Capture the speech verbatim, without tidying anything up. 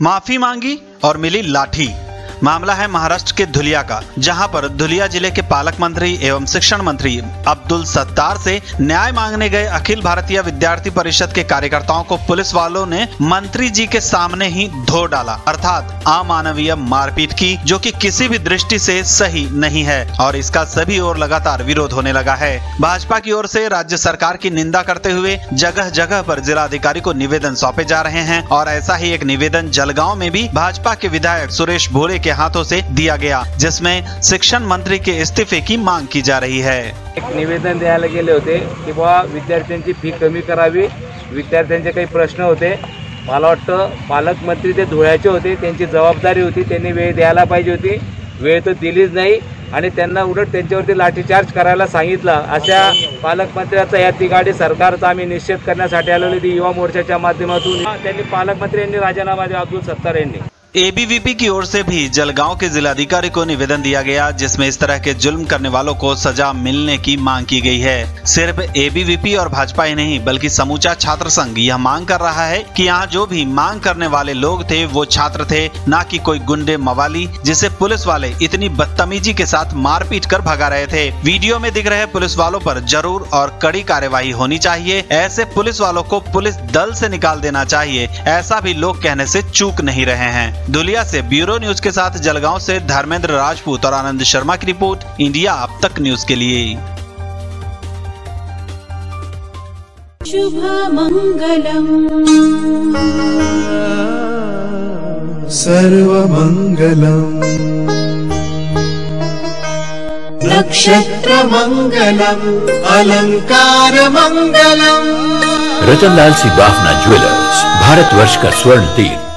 माफी मांगी और मिली लाठी। मामला है महाराष्ट्र के धुलिया का, जहां पर धुलिया जिले के पालक मंत्री एवं शिक्षण मंत्री अब्दुल सत्तार से न्याय मांगने गए अखिल भारतीय विद्यार्थी परिषद के कार्यकर्ताओं को पुलिस वालों ने मंत्री जी के सामने ही धो डाला, अर्थात अमानवीय मारपीट की, जो कि किसी भी दृष्टि से सही नहीं है और इसका सभी ओर लगातार विरोध होने लगा है। भाजपा की ओर से राज्य सरकार की निंदा करते हुए जगह जगह पर जिलाधिकारी को निवेदन सौंपे जा रहे हैं और ऐसा ही एक निवेदन जलगांव में भी भाजपा के विधायक सुरेश भोले के हाथों से दिया गया, जिसमें शिक्षण मंत्री के इस्तीफे की मांग की जा रही है। एक निवेदन द्यायला गेले होते की बाबा विद्यार्थ्यांची फी कमी करावी, विद्यार्थ्यांचे काही प्रश्न होते, मला वाटतं पालकमंत्री ते धुळ्याचे होते, त्यांची जबाबदारी होती, त्यांनी वेळ द्यायला पाहिजे होती, वेळ तर दिलीच नाही आणि त्यांना उलट त्यांच्यावरती लाठीचार्ज करायला सांगितला। अशा पालकमंत्र्याचा या तिघाडी सरकारचा आम्ही निषेध करण्यासाठी आलेलो युवा मोर्चाच्या माध्यमातून त्यांनी पालकमंत्री यांनी राजीनामा दिला अब्दुल सत्तार यांनी। एबीवीपी की ओर से भी जलगांव के जिलाधिकारी को निवेदन दिया गया, जिसमें इस तरह के जुल्म करने वालों को सजा मिलने की मांग की गई है। सिर्फ एबीवीपी और भाजपा ही नहीं बल्कि समूचा छात्र संघ यह मांग कर रहा है कि यहाँ जो भी मांग करने वाले लोग थे वो छात्र थे, ना कि कोई गुंडे मवाली जिसे पुलिस वाले इतनी बदतमीजी के साथ मारपीट कर भगा रहे थे। वीडियो में दिख रहे पुलिस वालों पर जरूर और कड़ी कार्यवाही होनी चाहिए। ऐसे पुलिस वालों को पुलिस दल से निकाल देना चाहिए, ऐसा भी लोग कहने से चूक नहीं रहे हैं। धुलिया से ब्यूरो न्यूज के साथ जलगांव से धर्मेंद्र राजपूत और आनंद शर्मा की रिपोर्ट, इंडिया अब तक न्यूज के लिए। शुभमंगलम सर्वमंगलम नक्षत्रमंगलम अलंकारमंगलम। रतनलाल सी बाफना ज्वेलर्स, भारतवर्ष का स्वर्ण तीर्थ।